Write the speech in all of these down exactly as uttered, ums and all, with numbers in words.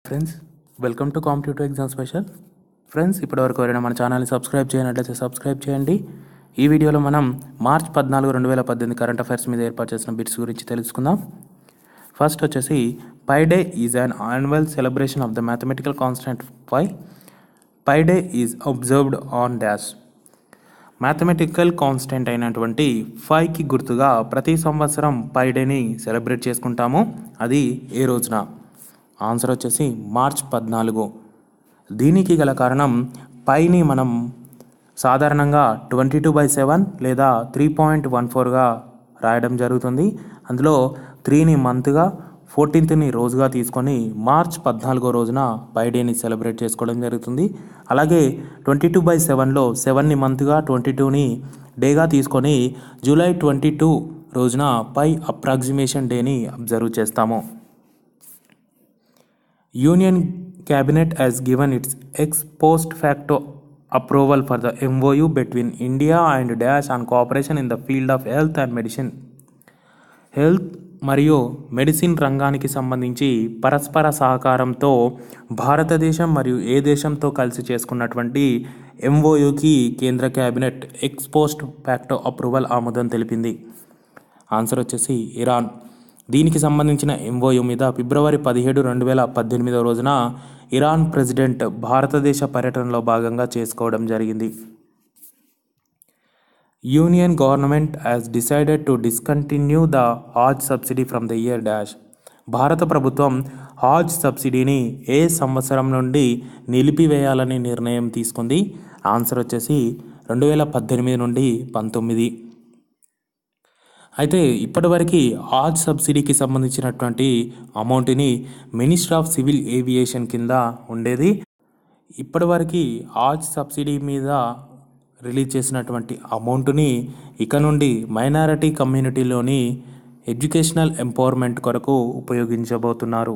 Friends, welcome to competitive exam special. Friends, ఇప్పటివరకు ఎవరైనా మన ఛానల్ని సబ్స్క్రైబ్ చేయనట్లయితే సబ్స్క్రైబ్ చేయండి. ఈ వీడియోలో మనం మార్చ్ పద్నాలుగు రెండు వేల పద్దెనిమిది కరెంట్ అఫైర్స్ మీద ఏర్పాటు చేసిన బిట్స్ గురించి తెలుసుకుందాం. ఫస్ట్ వచ్చేసి pi day is an annual celebration of the mathematical constant pi. Pi day is observed on dash. Mathematical constant అయినటువంటి ఫైవ్కి గుర్తుగా ప్రతి సంవత్సరం పై డేని సెలబ్రేట్ చేసుకుంటాము. అది ఏ రోజున? ఆన్సర్ వచ్చేసి మార్చ్ పద్నాలుగు. దీనికి గల కారణం పైని మనం సాధారణంగా ట్వంటీ టూ బై సెవెన్ లేదా త్రీ పాయింట్ వన్ ఫోర్గా రాయడం జరుగుతుంది. అందులో త్రీని మంత్గా, ఫోర్టీన్త్ని రోజుగా తీసుకొని మార్చ్ పద్నాలుగో రోజున పై డేని సెలబ్రేట్ చేసుకోవడం జరుగుతుంది. అలాగే ట్వంటీ టూ బై సెవెన్లో సెవెన్ని మంత్గా, ట్వంటీ టూని డేగా తీసుకొని జూలై ట్వంటీ టూ రోజున పై అప్రాక్సిమేషన్ డేని అబ్జర్వ్ చేస్తాము. Union cabinet has given its ex post facto approval for the M O U between India and Dash on cooperation in the field of health and medicine. Health మరియు medicine రంగానికి సంబంధించి పరస్పర సహకారంతో భారతదేశం మరియు ఏ దేశంతో కలిసి చేసుకున్నటువంటి ఎంఓయూకి కేంద్ర cabinet ex post facto approval ఆమోదం తెలిపింది. ఆన్సర్ వచ్చేసి ఇరాన్. దీనికి సంబంధించిన ఎంఓయూ మీద ఫిబ్రవరి పదిహేడు రెండు వేల పద్దెనిమిదవ రోజున ఇరాన్ ప్రెసిడెంట్ భారతదేశ పర్యటనలో భాగంగా చేసుకోవడం జరిగింది. Union government has decided to discontinue the Haj subsidy from the year dash. భారత ప్రభుత్వం హాజ్ సబ్సిడీని ఏ సంవత్సరం నుండి నిలిపివేయాలని నిర్ణయం తీసుకుంది? ఆన్సర్ వచ్చేసి రెండు వేల పద్దెనిమిది నుండి పంతొమ్మిది. అయితే ఇప్పటివరకు హాజ్ సబ్సిడీకి సంబంధించినటువంటి అమౌంట్ని మినిస్ట్రీ ఆఫ్ సివిల్ ఏవియేషన్ కింద ఉండేది. ఇప్పటివరకు హాజ్ సబ్సిడీ మీద రిలీజ్ చేసినటువంటి అమౌంట్ని ఇక నుండి మైనారిటీ కమ్యూనిటీలోని ఎడ్యుకేషనల్ ఎంపవర్మెంట్ కొరకు ఉపయోగించబోతున్నారు.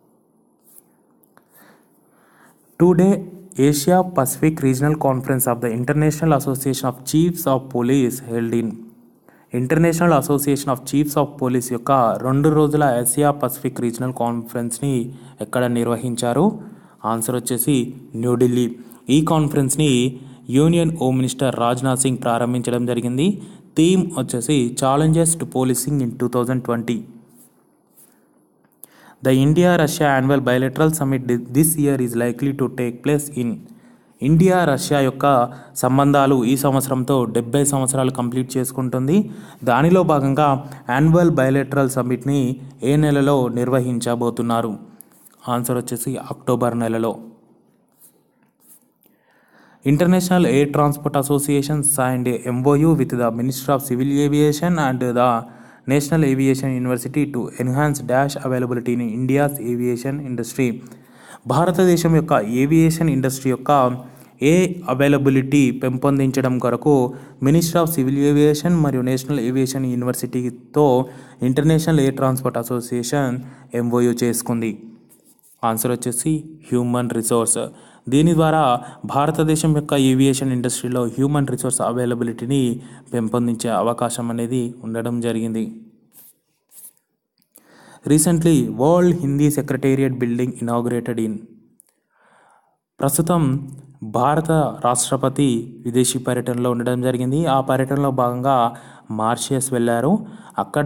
Today Asia Pacific regional conference of the international association of chiefs of police held in. International association of chiefs of police యొక్క రెండు రోజుల ఏషియా పసిఫిక్ రీజనల్ కాన్ఫరెన్స్ని ఎక్కడ నిర్వహించారు? ఆన్సర్ వచ్చేసి న్యూఢిల్లీ. ఈ కాన్ఫరెన్స్ని union home minister Rajnath Singh ప్రారంభించడం జరిగింది. థీమ్ వచ్చేసి challenges to policing in two thousand twenty. The India Russia annual bilateral summit this year is likely to take place in. India Russia యొక్క సంబంధాలు ఈ సంవత్సరంతో డెబ్బై సంవత్సరాలు కంప్లీట్ చేసుకుంటుంది. దానిలో భాగంగా యాన్యువల్ బైలెటరల్ సమ్మిట్ని ఏ నెలలో నిర్వహించబోతున్నారు? ఆన్సర్ వచ్చేసి అక్టోబర్ నెలలో. International air transport association signed a M O U with the Ministry of Civil Aviation and the National Aviation University to enhance dash availability in India's aviation industry. భారతదేశం యొక్క aviation industry యొక్క ఏ availability పెంపొందించడం కొరకు ministry of civil aviation మరియు national aviation యూనివర్సిటీతో international air transport association MoU చేసుకుంది. Answer వచ్చేసి human resource. దీని ద్వారా భారతదేశం యొక్క ఏవియేషన్ ఇండస్ట్రీలో హ్యూమన్ రిసోర్స్ అవైలబిలిటీని పెంపొందించే అవకాశం అనేది ఉండడం జరిగింది. Recently world Hindi secretariat building inaugurated in. ప్రస్తుతం భారత రాష్ట్రపతి విదేశీ పర్యటనలో ఉండడం జరిగింది. ఆ పర్యటనలో భాగంగా మారిషస్ వెళ్ళారు. అక్కడ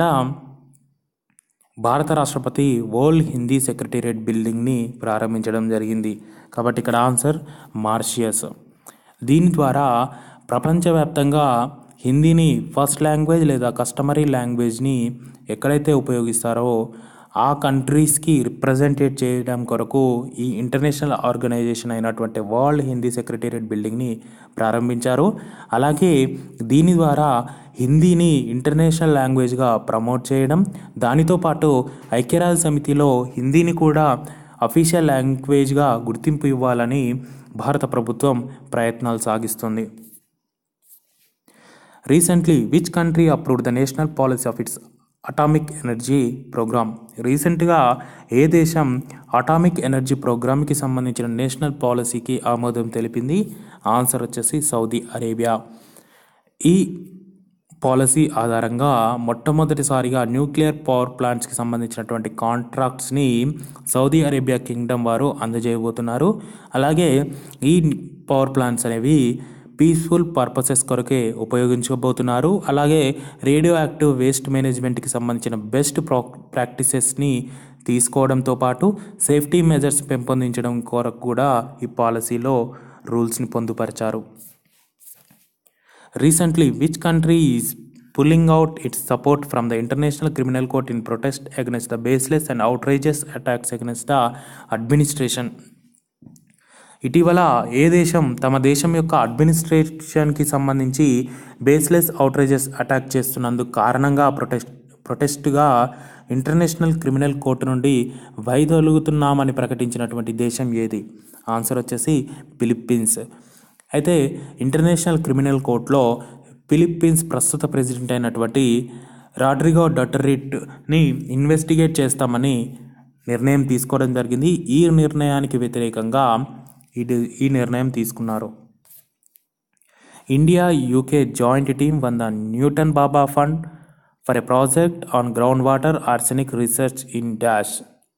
భారత రాష్ట్రపతి వరల్డ్ హిందీ సెక్రటేరియట్ బిల్డింగ్ని ప్రారంభించడం జరిగింది. కాబట్టి ఇక్కడ ఆన్సర్ మారిషస్. దీని ద్వారా ప్రపంచవ్యాప్తంగా హిందీని ఫస్ట్ లాంగ్వేజ్ లేదా కస్టమరీ లాంగ్వేజ్ని ఎక్కడైతే ఉపయోగిస్తారో ఆ కంట్రీస్కి రిప్రజెంటేట్ చేయడం కొరకు ఈ ఇంటర్నేషనల్ ఆర్గనైజేషన్ అయినటువంటి వరల్డ్ హిందీ సెక్రటేరియట్ బిల్డింగ్ని ప్రారంభించారు. అలాగే దీని ద్వారా హిందీని ఇంటర్నేషనల్ లాంగ్వేజ్గా ప్రమోట్ చేయడం, దానితో పాటు ఐక్యరాజ్య సమితిలో హిందీని కూడా అఫీషియల్ లాంగ్వేజ్గా గుర్తింపు ఇవ్వాలని భారత ప్రభుత్వం ప్రయత్నాలు సాగిస్తుంది. Recently which country approved the national policy of its atomic energy programme. రీసెంట్గా ఏ దేశం అటామిక్ ఎనర్జీ ప్రోగ్రామ్కి సంబంధించిన నేషనల్ పాలసీకి ఆమోదం తెలిపింది? ఆన్సర్ వచ్చేసి సౌదీ అరేబియా. ఈ పాలసీ ఆధారంగా మొట్టమొదటిసారిగా న్యూక్లియర్ పవర్ ప్లాంట్స్కి సంబంధించినటువంటి కాంట్రాక్ట్స్ని సౌదీ అరేబియా కింగ్డమ్ వారు అందజేయబోతున్నారు. అలాగే ఈ పవర్ ప్లాంట్స్ అనేవి పీస్ఫుల్ పర్పసెస్ కొరకే ఉపయోగించబోతున్నారు. అలాగే రేడియో యాక్టివ్ వేస్ట్ మేనేజ్మెంట్కి సంబంధించిన బెస్ట్ ప్రా ప్రాక్టీసెస్ని తీసుకోవడంతో పాటు సేఫ్టీ మెజర్స్ పెంపొందించడం కొరకు కూడా ఈ పాలసీలో రూల్స్ని పొందుపరిచారు. Recently, which country is pulling out its support from the International Criminal Court in protest against the baseless and outrageous attacks against the administration? ఇటీవల ఏ దేశం తమ దేశం యొక్క అడ్మినిస్ట్రేషన్కి సంబంధించి బేస్లెస్ అవుట్రేజెస్ అటాక్ చేస్తున్నందుకు కారణంగా ప్రొటెస్ట్ ప్రొటెస్ట్గా ఇంటర్నేషనల్ క్రిమినల్ కోర్టు నుండి వైదొలుగుతున్నామని ప్రకటించినటువంటి దేశం ఏది? ఆన్సర్ వచ్చేసి ఫిలిప్పీన్స్. అయితే ఇంటర్నేషనల్ క్రిమినల్ కోర్టులో ఫిలిప్పీన్స్ ప్రస్తుత ప్రెసిడెంట్ అయినటువంటి రాడ్రిగో డటర్రిట్ని ఇన్వెస్టిగేట్ చేస్తామని నిర్ణయం తీసుకోవడం జరిగింది. ఈ నిర్ణయానికి వ్యతిరేకంగా ఇది ఈ నిర్ణయం తీసుకున్నారు. India UK joint team won the Newton Bhabha fund for a project on ground water arsenic research in dash.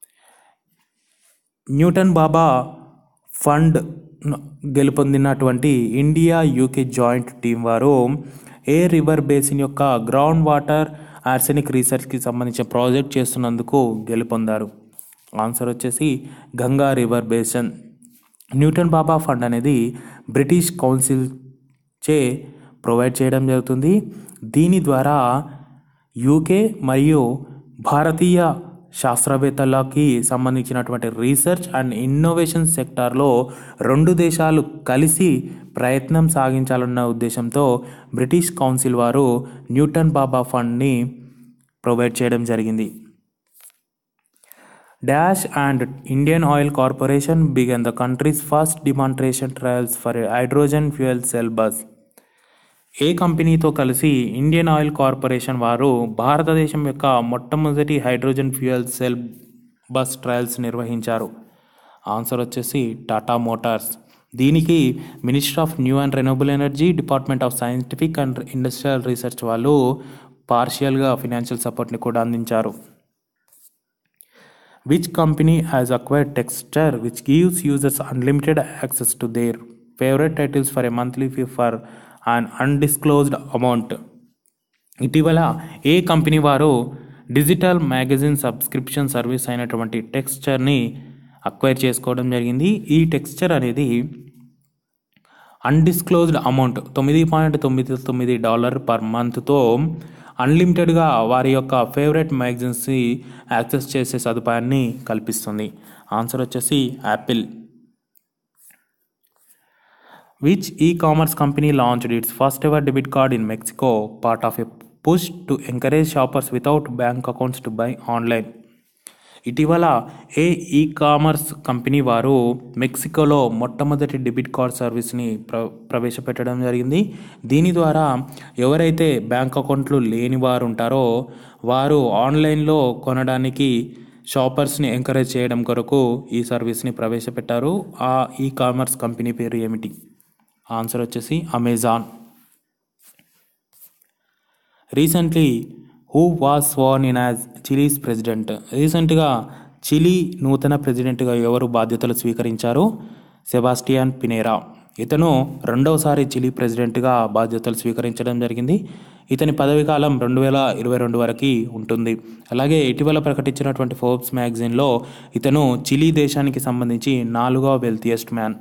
Newton Bhabha fund గెలుపొందినటువంటి ఇండియా యూకే జాయింట్ టీం వారు ఏ రివర్ బేసిన్ యొక్క గ్రౌండ్ వాటర్ ఆర్సెనిక్ రీసెర్చ్కి సంబంధించిన ప్రాజెక్ట్ చేస్తున్నందుకు గెలుపొందారు. ఆన్సర్ వచ్చేసి Ganga river basin. Newton Bhabha fund అనేది బ్రిటిష్ కౌన్సిల్ చే ప్రొవైడ్ చేయడం జరుగుతుంది. దీని ద్వారా యూకే మరియు భారతీయ శాస్త్రవేత్తలకి సంబంధించినటువంటి రీసెర్చ్ అండ్ ఇన్నోవేషన్ సెక్టార్లో రెండు దేశాలు కలిసి ప్రయత్నం సాగించాలన్న ఉద్దేశంతో బ్రిటిష్ కౌన్సిల్ వారు న్యూటన్ బాబా ఫండ్ని ప్రొవైడ్ చేయడం జరిగింది. Dash and Indian oil corporation began the country's first demonstration trials for hydrogen fuel cell bus. ఏ కంపెనీతో కలిసి ఇండియన్ ఆయిల్ కార్పొరేషన్ వారు భారతదేశం యొక్క మొట్టమొదటి hydrogen fuel cell bus trials నిర్వహించారు? ఆన్సర్ వచ్చేసి టాటా మోటార్స్. దీనికి ministry of new and renewable energy, department of scientific and industrial research వాళ్ళు పార్షియల్గా ఫినాన్షియల్ సపోర్ట్ని కూడా అందించారు. Which company has acquired Texture which gives users unlimited access to their favourite titles for a monthly fee for and undisclosed amount. ఇటీవల ఏ company వారు digital magazine subscription service అయినటువంటి టెక్స్చర్ని అక్వైర్ చేసుకోవడం జరిగింది? ఈ టెక్స్చర్ అనేది అన్డిస్క్లోజ్డ్ అమౌంట్ తొమ్మిది పాయింట్ తొమ్మిది తొమ్మిది డాలర్ పర్ మంత్తో అన్లిమిటెడ్గా వారి యొక్క ఫేవరెట్ మ్యాగజైన్స్ని యాక్సెస్ చేసే సదుపాయాన్ని కల్పిస్తుంది. ఆన్సర్ వచ్చేసి Apple. Which e-commerce company launched its first ever debit card in Mexico, part of a push to encourage shoppers without bank accounts to buy online? ఇటీవల ఏ e commerce company వారు మెక్సికోలో మొట్టమొదటి debit card సర్వీస్ని ప్ర ప్రవేశపెట్టడం జరిగింది. దీని ద్వారా ఎవరైతే బ్యాంక్ అకౌంట్లు లేని వారు ఉంటారో వారు ఆన్లైన్లో కొనడానికి షాపర్స్ని ఎంకరేజ్ చేయడం కొరకు ఈ సర్వీస్ని ప్రవేశపెట్టారు. ఆ ఈ కామర్స్ కంపెనీ పేరు ఏమిటి? ఆన్సర్ వచ్చేసి Amazon. Recently who was sworn in as Chile's president. రీసెంట్గా చిలీ నూతన ప్రెసిడెంట్గా ఎవరు బాధ్యతలు స్వీకరించారు? Sebastian Pinera. ఇతను రెండవసారి చిలీ ప్రెసిడెంట్గా బాధ్యతలు స్వీకరించడం జరిగింది. ఇతని పదవీకాలం రెండు వేల ఇరవై రెండు వరకు ఉంటుంది. అలాగే ఇటీవల ప్రకటించినటువంటి ఫోర్బ్స్ మ్యాగజైన్లో ఇతను చిలీ దేశానికి సంబంధించి నాలుగవ wealthiest man.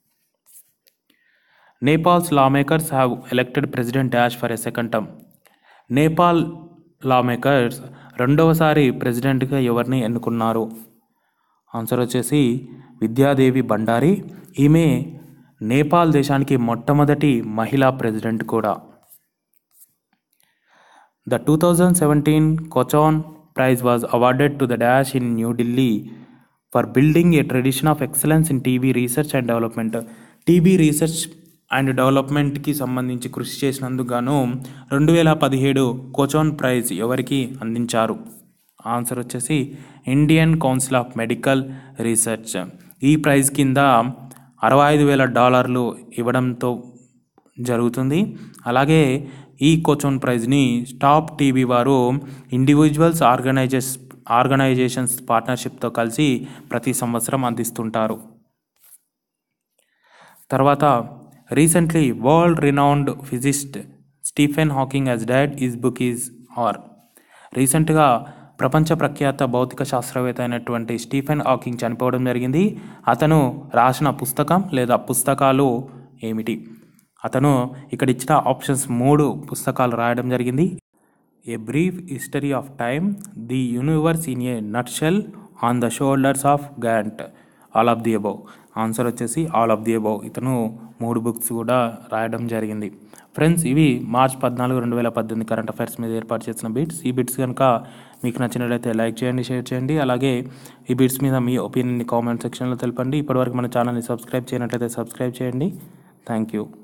Nepal's lawmakers have elected president dash for a second term. Nepal lawmakers రెండవసారి ప్రెసిడెంట్గా ఎవరిని ఎన్నుకున్నారు? ఆన్సర్ వచ్చేసి విద్యాదేవి భండారి. ఈమె నేపాల్ దేశానికి మొట్టమొదటి మహిళా ప్రెసిడెంట్ కూడా. The two thousand seventeen Kochon prize was awarded to the dash in New Delhi for building a tradition of excellence in TB research and development. TB research and డెవలప్మెంట్కి సంబంధించి కృషి చేసినందుకు గాను రెండు వేల పదిహేడు కొచాన్ ప్రైజ్ ఎవరికి అందించారు? ఆన్సర్ వచ్చేసి Indian council of medical research. ఈ ప్రైజ్ కింద అరవై ఐదు వేల డాలర్లు ఇవ్వడంతో జరుగుతుంది. అలాగే ఈ కోచోన్ ప్రైజ్ని స్టాప్ టీవీ వారు ఇండివిజువల్స్ ఆర్గనైజేస్ ఆర్గనైజేషన్స్ పార్ట్నర్షిప్తో కలిసి ప్రతి సంవత్సరం అందిస్తుంటారు. తర్వాత recently world renowned physicist Stephen Hawking has died. His book is are. రీసెంట్గా ప్రపంచ ప్రఖ్యాత భౌతిక శాస్త్రవేత్త అయినటువంటి స్టీఫెన్ హాకింగ్ చనిపోవడం జరిగింది. అతను రాసిన పుస్తకం లేదా పుస్తకాలు ఏమిటి? అతను ఇక్కడ ఇచ్చిన ఆప్షన్స్ మూడు పుస్తకాలు రాయడం జరిగింది. A brief history of time, the universe in a nutshell, on the shoulders of giant. All of the above. Answer వచ్చేసి ఆల్ ఆఫ్ ది అబౌవ్. ఇతను మూడు బుక్స్ కూడా రాయడం జరిగింది. ఫ్రెండ్స్, ఇవి మార్చ్ పద్నాలుగు రెండు వేల పద్దెనిమిది కరెంట్ అఫైర్స్ మీద ఏర్పాటు చేసిన బిట్స్. ఈ బిట్స్ కనుక మీకు నచ్చినట్లయితే లైక్ చేయండి, షేర్ చేయండి. అలాగే ఈ బిట్స్ మీద మీ ఒపీనియన్ని కామెంట్ సెక్షన్లో తెలపండి. ఇప్పటివరకు మన ఛానల్ని సబ్స్క్రైబ్ చేయనట్లయితే సబ్స్క్రైబ్ చేయండి. Thank you.